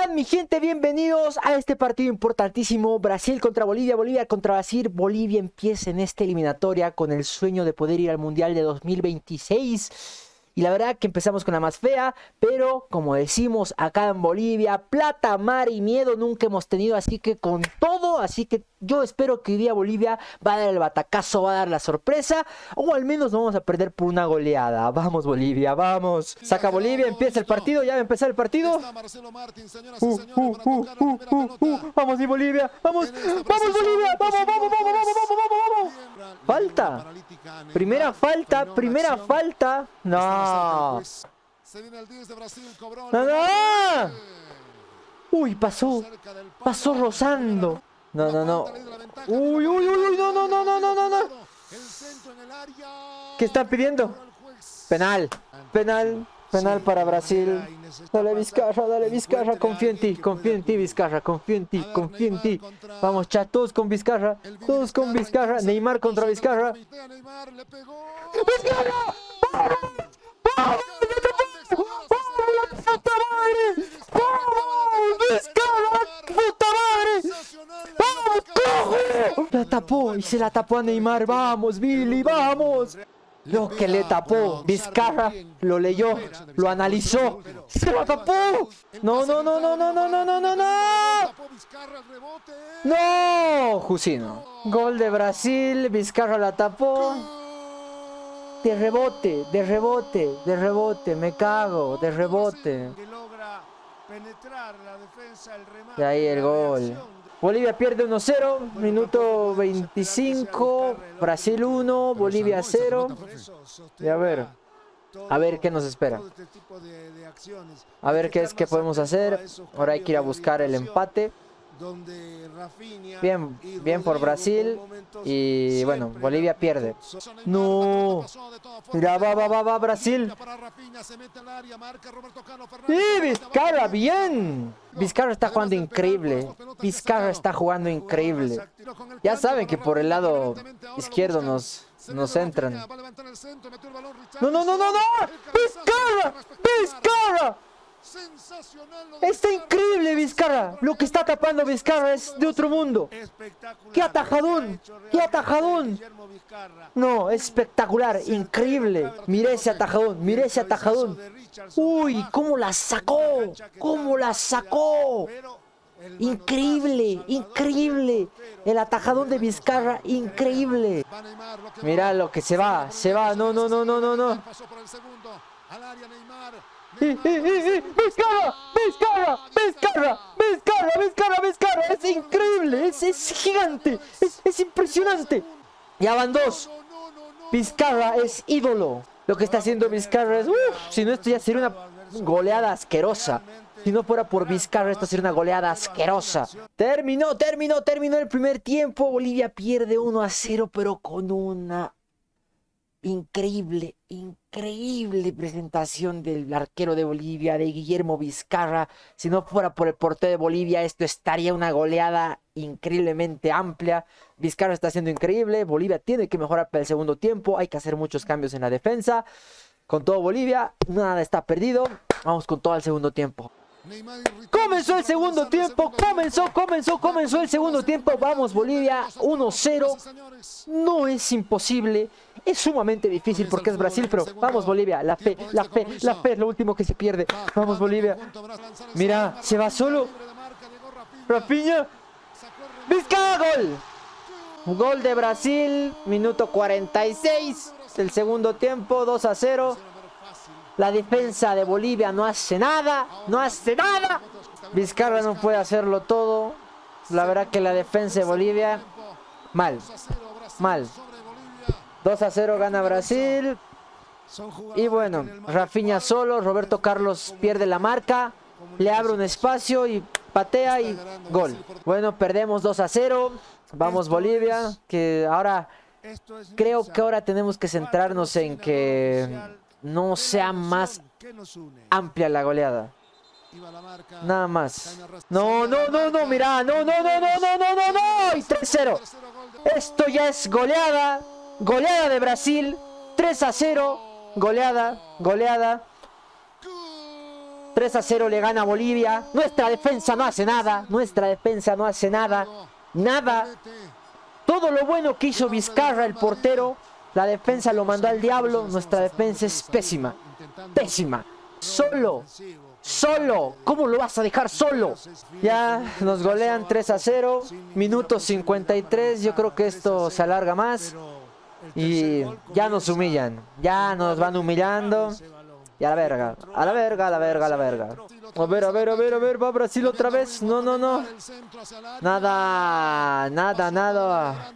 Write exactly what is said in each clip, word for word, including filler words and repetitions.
están, mi gente? Bienvenidos a este partido importantísimo. Brasil contra Bolivia, Bolivia contra Brasil. Bolivia empieza en esta eliminatoria con el sueño de poder ir al Mundial de dos mil veintiséis. Y la verdad que empezamos con la más fea, pero como decimos acá en Bolivia, plata, mar y miedo nunca hemos tenido, así que con todo, así que yo espero que hoy día Bolivia va a dar el batacazo, va a dar la sorpresa, o al menos no vamos a perder por una goleada. Vamos Bolivia, vamos. Saca Bolivia, empieza el partido, ya va a empezar el partido. Uh, uh, uh, uh, uh, uh. Vamos y Bolivia, vamos, vamos Bolivia, vamos, vamos, vamos, vamos, vamos, vamos, vamos. Falta, primera falta, primera falta, no. No, no, no. Uy, pasó. Pasó rozando. No, no, no. Uy, uy, uy, no, no, no, no, no, no, no. ¿Qué están pidiendo? Penal. Penal. Penal para Brasil. Dale Vizcarra, dale Vizcarra. Confío en ti, confío en ti Vizcarra. Confío en ti, confío en ti. Vamos, chat, todos con Vizcarra. Todos con Vizcarra. Neymar contra Vizcarra. ¡Vizcarra! ¡Vamos! ¡Puta madre! ¡Vamos! ¡Vizcarra! ¡Puta madre! ¡Vamos, cojo! La tapó y se la tapó a Neymar. ¡Vamos, Billy! ¡Vamos! Lo que le tapó Vizcarra lo leyó, lo analizó, se lo tapó. No, no, no, no, no, no, no, no, no, no. No, Jusino. Gol de Brasil, Vizcarra la tapó. De rebote, de rebote, de rebote, me cago, de rebote. Y ahí el gol. Bolivia pierde uno cero, minuto veinticinco, Brasil uno, Bolivia cero. Y a ver, a ver qué nos espera. A ver qué es que podemos hacer. Ahora hay que ir a buscar el empate. Bien, bien por Brasil. Y bueno, Bolivia pierde. No. Mira, va, va, va, va Brasil. ¡Sí, Vizcarra! ¡Bien! Vizcarra está jugando increíble. Vizcarra está jugando increíble. Ya saben que por el lado izquierdo nos, nos entran. ¡No, no, no, no, no! ¡Vizcarra! ¡Vizcarra! Está increíble Vizcarra. Lo que está tapando Vizcarra es de otro mundo. ¡Qué atajadón! ¡Qué atajadón! No, es espectacular, increíble. Mire ese atajadón, mire ese atajadón. Uy, cómo la sacó. Cómo la sacó. Increíble, increíble. El atajadón de Vizcarra, increíble. Mira lo que se va, se va. No, no, no, no, no, no. ¡Eh, eh, eh, eh! ¡Vizcarra! ¡Vizcarra! ¡Vizcarra! ¡Vizcarra! ¡Vizcarra! ¡Vizcarra! ¡Es increíble! ¡Es, es gigante! Es, ¡Es impresionante! Ya van dos. Vizcarra es ídolo. Lo que está haciendo Vizcarra es... Uf, si no, esto ya sería una goleada asquerosa. Si no fuera por Vizcarra, esto sería una goleada asquerosa. Terminó, terminó, terminó el primer tiempo. Bolivia pierde uno a cero, pero con una... increíble, increíble presentación del arquero de Bolivia, de Guillermo Vizcarra. Si no fuera por el portero de Bolivia, esto estaría una goleada increíblemente amplia. Vizcarra está haciendo increíble. Bolivia tiene que mejorar para el segundo tiempo. Hay que hacer muchos cambios en la defensa. Con todo Bolivia, nada está perdido. Vamos con todo el segundo tiempo. Comenzó el segundo tiempo, comenzó, comenzó, comenzó el segundo tiempo. Vamos Bolivia, uno cero. No es imposible, es sumamente difícil porque es Brasil, pero vamos Bolivia, la fe, la fe, la fe es lo último que se pierde. Vamos Bolivia. Mira, se va solo. Rafinha. Vizcarra, gol. Gol de Brasil, minuto cuarenta y seis del segundo tiempo, dos a cero. La defensa de Bolivia no hace nada, no hace nada. Vizcarra no puede hacerlo todo. La verdad que la defensa de Bolivia, mal, mal. dos a cero gana Brasil. Y bueno, Rafinha solo, Roberto Carlos pierde la marca. Le abre un espacio y patea y gol. Bueno, perdemos dos a cero. Vamos Bolivia, que ahora, creo que ahora tenemos que centrarnos en que... no sea más amplia la goleada. Nada más. No, no, no, no, mira. No, no, no, no, no, no, no, no. Y tres cero. Esto ya es goleada. Goleada de Brasil. tres a cero. Goleada, goleada. tres a cero le gana Bolivia. Nuestra defensa no hace nada. Nuestra defensa no hace nada. Nada. Todo lo bueno que hizo Vizcarra, el portero, la defensa lo mandó al diablo. Nuestra defensa es pésima. Pésima. Solo. Solo. ¿Cómo lo vas a dejar solo? Ya nos golean tres a cero. Minuto cincuenta y tres. Yo creo que esto se alarga más. Y ya nos humillan. Ya nos van humillando. Y a la verga. A la verga, a la verga, a la verga. A ver, a ver, a ver, a ver. Va Brasil otra vez. No, no, no. Nada. Nada, nada.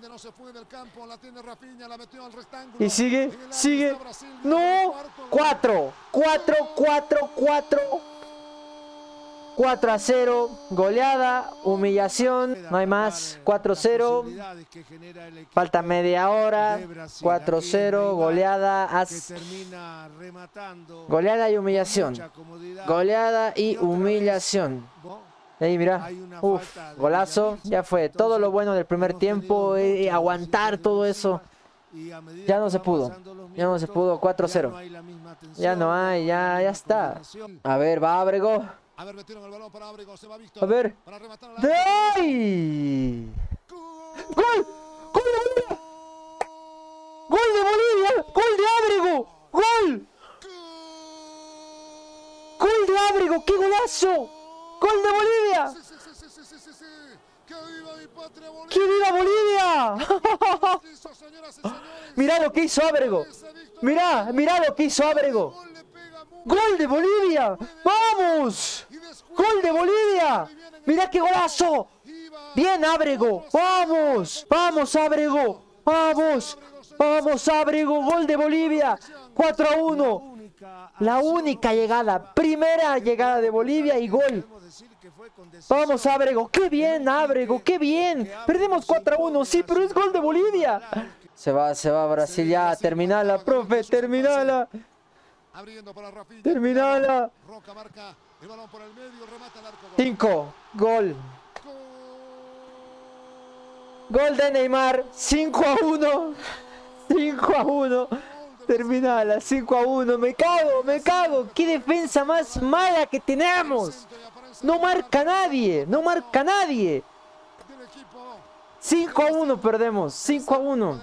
Y sigue, sigue. No. Cuatro. Cuatro, cuatro, cuatro. cuatro a cero, goleada, humillación, no hay más, cuatro a cero, falta media hora, cuatro a cero, goleada, as... goleada y humillación, goleada y humillación. Ahí mira, uff, golazo, ya fue, todo lo bueno del primer tiempo, eh, aguantar todo eso, ya no se pudo, ya no se pudo, cuatro a cero, ya no hay, ya, ya está. A ver, va Ábrego. A ver, metieron el balón para Ábrego, se va Víctor. A ver. Para rematar a la... ¡De ahí! ¡Gol! ¡Gol de Bolivia! ¡Gol de Bolivia! ¡Gol de Ábrego! ¡Gol! ¡Gol de Ábrego! ¡Qué golazo! ¡Gol de Bolivia! Sí, sí, sí, sí, sí, sí, sí. ¡Que viva mi patria Bolivia! ¡Que viva Bolivia! Mirá lo que hizo Ábrego. Mirá, mirá lo que hizo Ábrego. ¡Gol de Bolivia! ¡Vamos! ¡Gol de Bolivia! ¡Mirá qué golazo! ¡Bien, Ábrego! ¡Vamos! ¡Vamos, Ábrego! ¡Vamos! ¡Vamos, Ábrego! ¡Gol de Bolivia! cuatro a uno. La única llegada. Primera llegada de Bolivia y gol. ¡Vamos, Ábrego! ¡Qué bien, Ábrego! ¡Qué bien! Perdemos cuatro a uno. Sí, pero es gol de Bolivia. Se va, se va Brasil ya. Terminala, profe. Terminala. Terminala. cinco. Gol. Gol de Neymar. cinco a uno. cinco a uno. Terminala. cinco a uno. Me cago, me cago. Qué defensa más mala que tenemos. No marca nadie. No marca nadie. cinco a uno perdemos. cinco a uno.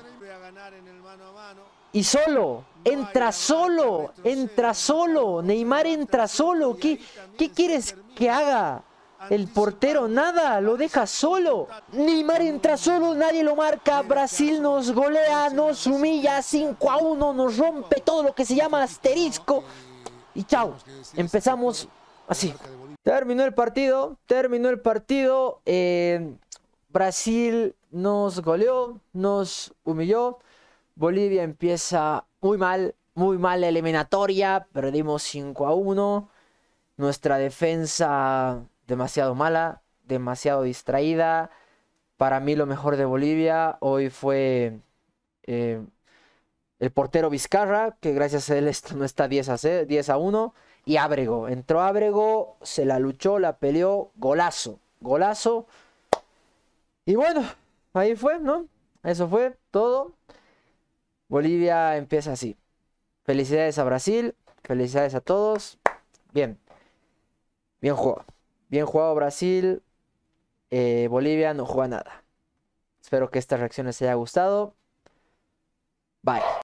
Y solo. Entra solo, entra solo, Neymar entra solo. ¿Qué, qué quieres que haga? El portero nada, lo deja solo. Neymar entra solo, nadie lo marca. Brasil nos golea, nos humilla cinco a uno, nos rompe todo lo que se llama asterisco. Y chao, empezamos así. Terminó el partido, terminó el partido. Eh, Brasil nos goleó, nos humilló. Bolivia empieza muy mal, muy mal la eliminatoria. Perdimos cinco a uno. Nuestra defensa demasiado mala, demasiado distraída. Para mí lo mejor de Bolivia hoy fue eh, el portero Vizcarra, que gracias a él esto no está diez a uno. Y Ábrego, entró Ábrego, se la luchó, la peleó, golazo, golazo. Y bueno, ahí fue, ¿no? Eso fue todo. Bolivia empieza así. Felicidades a Brasil. Felicidades a todos. Bien. Bien jugado. Bien jugado Brasil. Eh, Bolivia no juega nada. Espero que esta reacción les haya gustado. Bye.